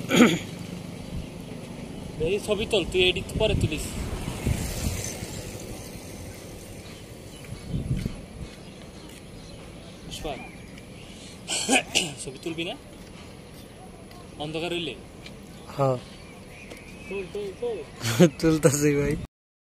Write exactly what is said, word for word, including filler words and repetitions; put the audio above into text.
এই ছবি তোল, তুই এডিট পরে তুলিস। ছবি তুলবি না অন্ধকার হইলে? হ্যাঁ তুলতাছি ভাই।